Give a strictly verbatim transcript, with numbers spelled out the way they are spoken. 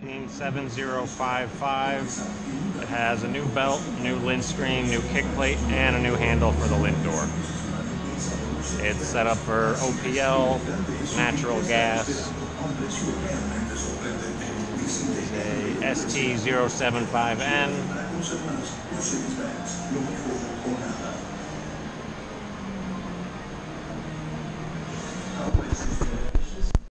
one seven zero five five. It has a new belt, new lint screen, new kick plate, and a new handle for the lint door. It's set up for O P L, natural gas. It's a S T zero seven five N.